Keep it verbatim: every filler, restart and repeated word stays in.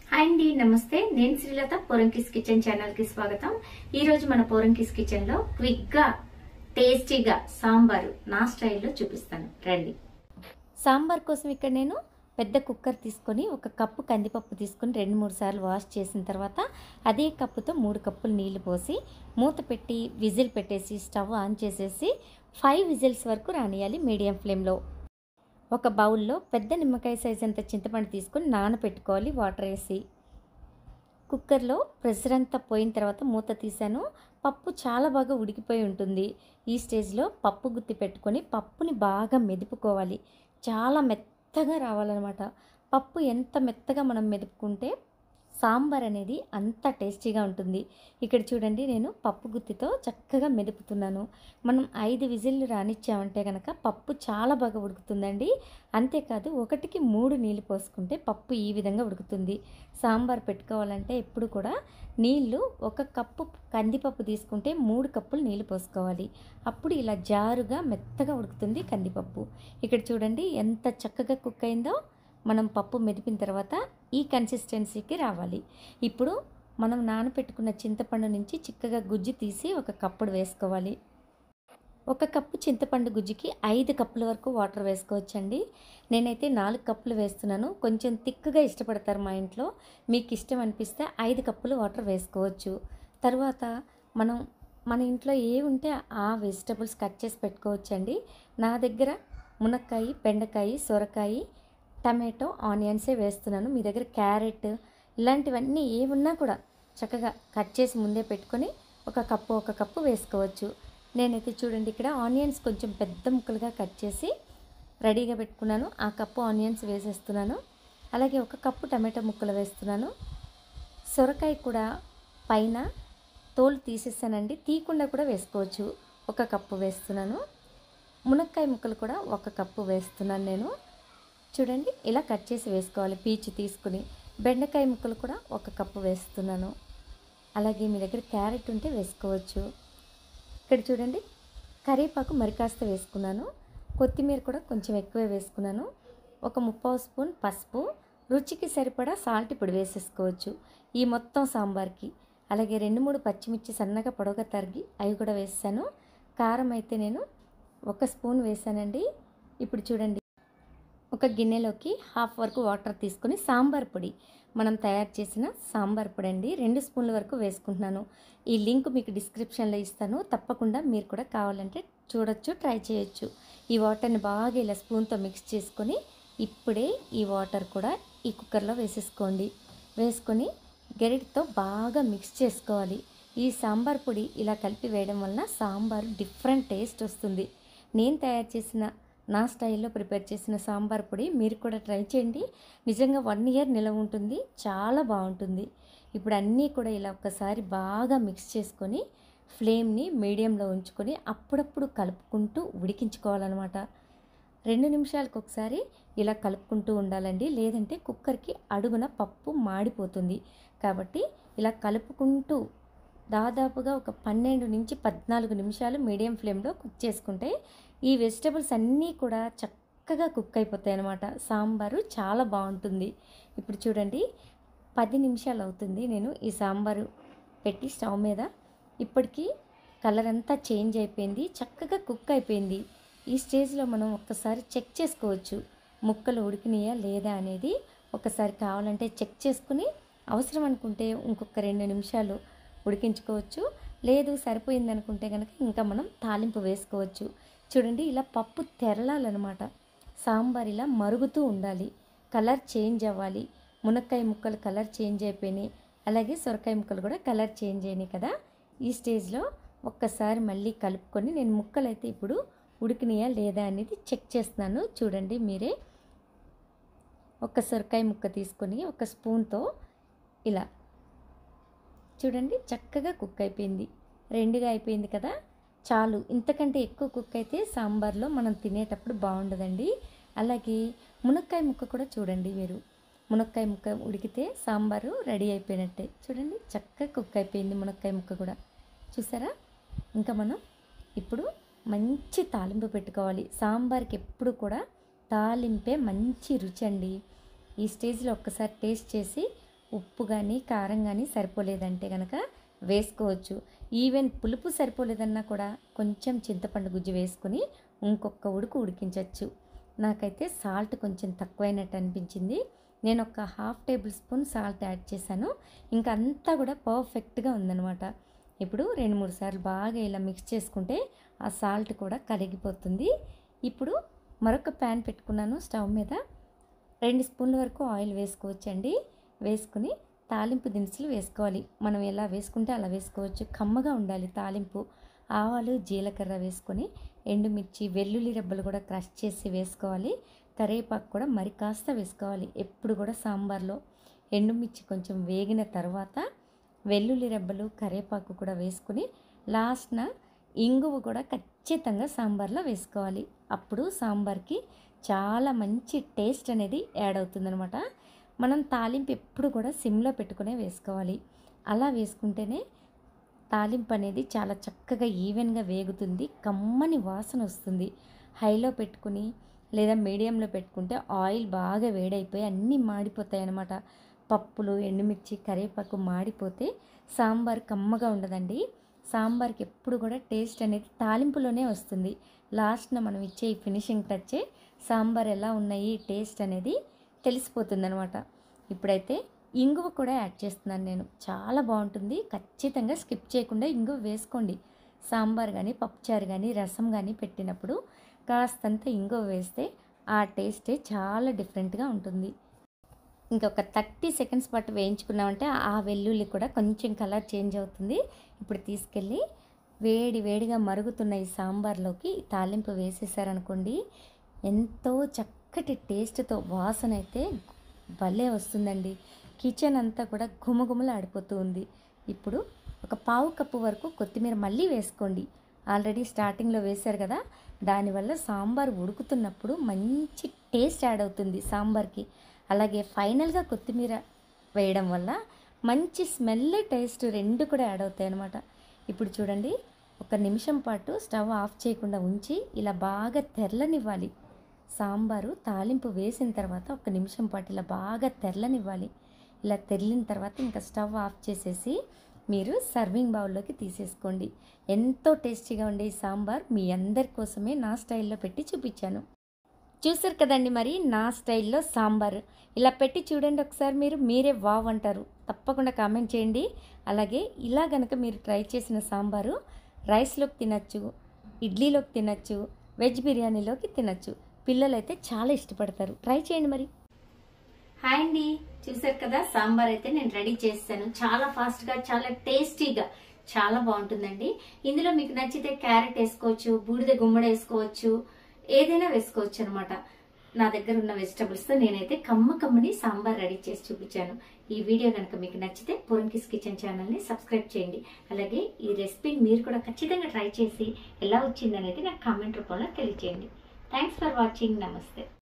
Hi అండి, నమస్తే. నేను శ్రీలత. పోరంకిస్ కిచెన్ ఛానల్ కి స్వాగతం. ఈ రోజు మన పోరంకిస్ కిచెన్ లో క్విక్ గా టేస్టీగా సాంబారు నా స్టైల్లో చూపిస్తాను, రండి. సాంబార్ కోసం ఇక్కడ నేను పెద్ద కుక్కర్ తీసుకొని ఒక కప్పు కందిపప్పు తీసుకొని రెండు మూడు సార్లు వాష్ చేసిన తర్వాత అదే కప్పుతో మూడు కప్పులు నీళ్లు పోసి మూత పెట్టి విజిల్ పెట్టేసి స్టవ్ ఆన్ చేసేసి ఫైవ్ విజిల్స్ వరకు రానియాలి మీడియం ఫ్లేమ్లో. ఒక బౌల్లో పెద్ద నిమ్మకాయ సైజ్ అంత చింతపండు తీసుకొని నానబెట్టుకోవాలి వాటర్ వేసి. కుక్కర్లో ప్రెషర్ అంతా పోయిన తర్వాత మూత తీసాను. పప్పు చాలా బాగా ఉడికిపోయి ఉంటుంది. ఈ స్టేజ్లో పప్పు గుత్తి పెట్టుకొని పప్పుని బాగా మెదుపుకోవాలి. చాలా మెత్తగా రావాలన్నమాట. పప్పు ఎంత మెత్తగా మనం మెదుపుకుంటే సాంబార్ అనేది అంత టేస్టీగా ఉంటుంది. ఇక్కడ చూడండి, నేను పప్పు గుత్తితో చక్కగా మెదుపుతున్నాను. మనం ఐదు విజిల్లు రానిచ్చామంటే కనుక పప్పు చాలా బాగా ఉడుకుతుందండి. అంతేకాదు ఒకటికి మూడు నీళ్ళు పోసుకుంటే పప్పు ఈ విధంగా ఉడుకుతుంది. సాంబార్ పెట్టుకోవాలంటే ఎప్పుడు కూడా నీళ్ళు ఒక కప్పు కందిపప్పు తీసుకుంటే మూడు కప్పులు నీళ్ళు పోసుకోవాలి. అప్పుడు ఇలా జారుగా మెత్తగా ఉడుకుతుంది కందిపప్పు. ఇక్కడ చూడండి ఎంత చక్కగా కుక్ అయిందో. మనం పప్పు మెదిపిన తర్వాత ఈ కన్సిస్టెన్సీకి రావాలి. ఇప్పుడు మనం నానబెట్టుకున్న చింతపండు నుంచి చిక్కగా గుజ్జు తీసి ఒక కప్పుడు వేసుకోవాలి. ఒక కప్పు చింతపండు గుజ్జుకి ఐదు కప్పుల వరకు వాటర్ వేసుకోవచ్చండి. నేనైతే నాలుగు కప్పులు వేస్తున్నాను. కొంచెం తిక్కుగా ఇష్టపడతారు మా ఇంట్లో. మీకు ఇష్టం అనిపిస్తే ఐదు కప్పులు వాటర్ వేసుకోవచ్చు. తర్వాత మనం మన ఇంట్లో ఏ ఉంటే ఆ వెజిటబుల్స్ కట్ చేసి పెట్టుకోవచ్చండి. నా దగ్గర మునక్కాయ, బెండకాయ, సొరకాయ, టమాటో, ఆనియన్సే వేస్తున్నాను. మీ దగ్గర క్యారెట్ ఇలాంటివన్నీ ఏమున్నా కూడా చక్కగా కట్ చేసి ముందే పెట్టుకొని ఒక కప్పు ఒక కప్పు వేసుకోవచ్చు. నేనైతే చూడండి ఇక్కడ ఆనియన్స్ కొంచెం పెద్ద ముక్కలుగా కట్ చేసి రెడీగా పెట్టుకున్నాను. ఆ కప్పు ఆనియన్స్ వేసేస్తున్నాను. అలాగే ఒక కప్పు టమాటో ముక్కలు వేస్తున్నాను. సొరకాయ కూడా పైన తోలు తీసేస్తానండి, తీయకుండా కూడా వేసుకోవచ్చు. ఒక కప్పు వేస్తున్నాను. మునక్కాయ ముక్కలు కూడా ఒక కప్పు వేస్తున్నాను నేను. చూడండి ఇలా కట్ చేసి వేసుకోవాలి పీచు తీసుకుని. బెండకాయ ముక్కలు కూడా ఒక కప్పు వేస్తున్నాను. అలాగే మీ దగ్గర క్యారెట్ ఉంటే వేసుకోవచ్చు. ఇక్కడ చూడండి కరివేపాకు మరి కాస్త వేసుకున్నాను. కొత్తిమీర కూడా కొంచెం ఎక్కువే వేసుకున్నాను. ఒక ముప్పావు స్పూన్ పసుపు, రుచికి సరిపడా సాల్ట్ ఇప్పుడు వేసేసుకోవచ్చు ఈ మొత్తం సాంబార్కి. అలాగే రెండు మూడు పచ్చిమిర్చి సన్నగా పొడవుగా తరిగి అవి కూడా వేసాను. కారం అయితే నేను ఒక స్పూన్ వేసానండి. ఇప్పుడు చూడండి ఒక గిన్నెలోకి హాఫ్ వరకు వాటర్ తీసుకొని సాంబార్ పొడి, మనం తయారు చేసిన సాంబార్ పొడి అండి, రెండు స్పూన్ల వరకు వేసుకుంటున్నాను. ఈ లింక్ మీకు డిస్క్రిప్షన్లో ఇస్తాను. తప్పకుండా మీరు కూడా కావాలంటే చూడొచ్చు, ట్రై చేయొచ్చు. ఈ వాటర్ని బాగా ఇలా స్పూన్తో మిక్స్ చేసుకొని ఇప్పుడే ఈ వాటర్ కూడా ఈ కుక్కర్లో వేసేసుకోండి. వేసుకొని గరిటతో బాగా మిక్స్ చేసుకోవాలి. ఈ సాంబార్ పొడి ఇలా కలిపి వేయడం వలన సాంబారు డిఫరెంట్ టేస్ట్ వస్తుంది. నేను తయారు చేసిన నా స్టైల్లో ప్రిపేర్ చేసిన సాంబార్ పొడి మీరు కూడా ట్రై చేయండి. నిజంగా వన్ ఇయర్ నిలవ ఉంటుంది, చాలా బాగుంటుంది. ఇప్పుడు అన్నీ కూడా ఇలా ఒక్కసారి బాగా మిక్స్ చేసుకొని ఫ్లేమ్ని మీడియంలో ఉంచుకొని అప్పుడప్పుడు కలుపుకుంటూ ఉడికించుకోవాలన్నమాట. రెండు నిమిషాలకు ఒకసారి ఇలా కలుపుకుంటూ ఉండాలండి, లేదంటే కుక్కర్కి అడుగున పప్పు మాడిపోతుంది. కాబట్టి ఇలా కలుపుకుంటూ దాదాపుగా ఒక పన్నెండు నుంచి పద్నాలుగు నిమిషాలు మీడియం ఫ్లేమ్లో కుక్ చేసుకుంటే ఈ వెజిటబుల్స్ అన్నీ కూడా చక్కగా కుక్ అయిపోతాయి అన్నమాట. సాంబారు చాలా బాగుంటుంది. ఇప్పుడు చూడండి పది నిమిషాలు అవుతుంది నేను ఈ సాంబారు పెట్టి స్టవ్ మీద. ఇప్పటికీ కలర్ అంతా చేంజ్ అయిపోయింది, చక్కగా కుక్ అయిపోయింది. ఈ స్టేజ్లో మనం ఒక్కసారి చెక్ చేసుకోవచ్చు ముక్కలు ఉడికినాయా లేదా అనేది. ఒకసారి కావాలంటే చెక్ చేసుకుని అవసరం అనుకుంటే ఇంకొక రెండు నిమిషాలు ఉడికించుకోవచ్చు. లేదు సరిపోయింది అనుకుంటే కనుక ఇంకా మనం తాలింపు వేసుకోవచ్చు. చూడండి ఇలా పప్పు తెరలాలన్నమాట. సాంబార్ ఇలా మరుగుతూ ఉండాలి, కలర్ చేంజ్ అవ్వాలి. మునక్కాయ ముక్కలు కలర్ చేంజ్ అయిపోయినాయి, అలాగే సొరకాయ ముక్కలు కూడా కలర్ చేంజ్ అయినాయి కదా. ఈ స్టేజ్లో ఒక్కసారి మళ్ళీ కలుపుకొని నేను ముక్కలు అయితే ఇప్పుడు ఉడికినాయా లేదా అనేది చెక్ చేస్తున్నాను. చూడండి మీరే. ఒక సొరకాయ ముక్క తీసుకొని ఒక స్పూన్తో ఇలా చూడండి చక్కగా కుక్ అయిపోయింది. రెండుగా అయిపోయింది కదా, చాలు. ఇంతకంటే ఎక్కువ కుక్ అయితే సాంబార్లో మనం తినేటప్పుడు బాగుండదండి. అలాగే మునక్కాయ ముక్క కూడా చూడండి మీరు. మునక్కాయ ముక్క ఉడికితే సాంబారు రెడీ అయిపోయినట్టే. చూడండి చక్కగా కుక్ అయిపోయింది మునక్కాయ ముక్క కూడా, చూసారా. ఇంకా మనం ఇప్పుడు మంచి తాలింపు పెట్టుకోవాలి. సాంబార్కి ఎప్పుడు కూడా తాలింపే మంచి రుచి అండి. ఈ స్టేజ్లో ఒక్కసారి టేస్ట్ చేసి ఉప్పు కానీ కారం కానీ సరిపోలేదంటే కనుక వేసుకోవచ్చు. ఈవెన్ పులుపు సరిపోలేదన్నా కూడా కొంచెం చింతపండు గుజ్జు వేసుకుని ఇంకొక ఉడుకు ఉడికించవచ్చు. నాకైతే సాల్ట్ కొంచెం తక్కువైనట్టు అనిపించింది. నేను ఒక half tablespoon salt add చేశాను. ఇంకా అంతా కూడా పర్ఫెక్ట్గా ఉందన్నమాట. ఇప్పుడు రెండు మూడు సార్లు బాగా ఇలా మిక్స్ చేసుకుంటే ఆ సాల్ట్ కూడా కరిగిపోతుంది. ఇప్పుడు మరొక ప్యాన్ పెట్టుకున్నాను స్టవ్ మీద. రెండు స్పూన్ల వరకు ఆయిల్ వేసుకోవచ్చండి. వేసుకుని తాలింపు దినుసులు వేసుకోవాలి. మనం ఎలా వేసుకుంటే అలా వేసుకోవచ్చు. కమ్మగా ఉండాలి తాలింపు. ఆవాలు జీలకర్ర వేసుకొని ఎండుమిర్చి వెల్లుల్లి రెబ్బలు కూడా క్రష్ చేసి వేసుకోవాలి. కరివేపాకు కూడా మరి కాస్త వేసుకోవాలి. ఎప్పుడు కూడా సాంబార్లో ఎండుమిర్చి కొంచెం వేగిన తర్వాత వెల్లుల్లి రెబ్బలు కరివేపాకు కూడా వేసుకుని లాస్ట్న ఇంగువ కూడా ఖచ్చితంగా సాంబార్లో వేసుకోవాలి. అప్పుడు సాంబార్కి చాలా మంచి టేస్ట్ అనేది యాడ్ అవుతుందనమాట. మనం తాలింపు ఎప్పుడు కూడా సిమ్లో పెట్టుకునే వేసుకోవాలి. అలా వేసుకుంటేనే తాలింపు అనేది చాలా చక్కగా ఈవెన్గా వేగుతుంది. కమ్మని వాసన వస్తుంది. హైలో పెట్టుకుని లేదా మీడియంలో పెట్టుకుంటే ఆయిల్ బాగా వేడైపోయి అన్నీ మాడిపోతాయి అన్నమాట. పప్పులు ఎండుమిర్చి కరివేపాకు మాడిపోతే సాంబార్ కమ్మగా ఉండదండి. సాంబార్కి ఎప్పుడు కూడా టేస్ట్ అనేది తాలింపులోనే వస్తుంది. లాస్ట్న మనం ఇచ్చే ఈ ఫినిషింగ్ టచ్చే సాంబార్ ఎలా ఉన్నాయి టేస్ట్ అనేది తెలిసిపోతుంది అనమాట. ఇప్పుడైతే ఇంగువ కూడా యాడ్ చేస్తున్నాను నేను. చాలా బాగుంటుంది. ఖచ్చితంగా స్కిప్ చేయకుండా ఇంగువ వేసుకోండి. సాంబార్ కానీ పప్పుచారు కానీ రసం కానీ పెట్టినప్పుడు కాస్తంత ఇంగువ వేస్తే ఆ టేస్టే చాలా డిఫరెంట్గా ఉంటుంది. ఇంకొక థర్టీ సెకండ్స్ పాటు వేయించుకున్నామంటే ఆ వెల్లుల్లి కూడా కొంచెం కలర్ చేంజ్ అవుతుంది. ఇప్పుడు తీసుకెళ్ళి వేడి వేడిగా మరుగుతున్న ఈ సాంబార్లోకి తాలింపు వేసేసారనుకోండి, ఎంతో చక్కటి టేస్ట్తో వాసన అయితే భలే వస్తుందండి. కిచెన్ అంతా కూడా గుమగుమలు ఆడిపోతూ ఉంది. ఇప్పుడు ఒక పావు కప్పు వరకు కొత్తిమీర మళ్ళీ వేసుకోండి. ఆల్రెడీ స్టార్టింగ్లో వేశారు కదా, దానివల్ల సాంబార్ ఉడుకుతున్నప్పుడు మంచి టేస్ట్ యాడ్ అవుతుంది సాంబార్కి. అలాగే ఫైనల్గా కొత్తిమీర వేయడం వల్ల మంచి స్మెల్ టేస్ట్ రెండు కూడా యాడ్ అవుతాయి అన్నమాట. ఇప్పుడు చూడండి, ఒక నిమిషం పాటు స్టవ్ ఆఫ్ చేయకుండా ఉంచి ఇలా బాగా తెరలనివ్వాలి. సాంబారు తాలింపు వేసిన తర్వాత ఒక నిమిషం పాటు ఇలా బాగా తెరలనివ్వాలి. ఇలా తెరిలిన తర్వాత ఇంకా స్టవ్ ఆఫ్ చేసేసి మీరు సర్వింగ్ బౌల్లోకి తీసేసుకోండి. ఎంతో టేస్టీగా ఉండే ఈ సాంబార్ మీ అందరి కోసమే నా స్టైల్లో పెట్టి చూపించాను. చూసారు కదండి, మరి నా స్టైల్లో సాంబార్ ఇలా పెట్టి చూడండి ఒకసారి. మీరు మీరే వావ్ అంటారు. తప్పకుండా కామెంట్ చేయండి. అలాగే ఇలా కనుక మీరు ట్రై చేసిన సాంబారు రైస్లోకి తినచ్చు, ఇడ్లీలోకి తినచ్చు, వెజ్ బిర్యానీలోకి తినచ్చు. పిల్లలైతే చాలా ఇష్టపడతారు. ట్రై చేయండి మరి. హాయ్ అండి, చూసారు కదా సాంబార్ అయితే నేను రెడీ చేస్తాను. చాలా ఫాస్ట్ గా చాలా టేస్టీగా చాలా బాగుంటుందండి. ఇందులో మీకు నచ్చితే క్యారెట్ వేసుకోవచ్చు, బూడిద గుమ్మడి వేసుకోవచ్చు, ఏదైనా వేసుకోవచ్చు అనమాట. నా దగ్గర ఉన్న వెజిటబుల్స్ తో నేనైతే కమ్మ కమ్మని సాంబార్ రెడీ చేసి చూపించాను. ఈ వీడియో కనుక మీకు నచ్చితే పూరంకిస్ కిచెన్ ఛానల్ ని సబ్స్క్రైబ్ చేయండి. అలాగే ఈ రెసిపీని మీరు కూడా ఖచ్చితంగా ట్రై చేసి ఎలా వచ్చింది అనేది నాకు కామెంట్ రూపంలో తెలియజేయండి. Thanks for watching. నమస్తే.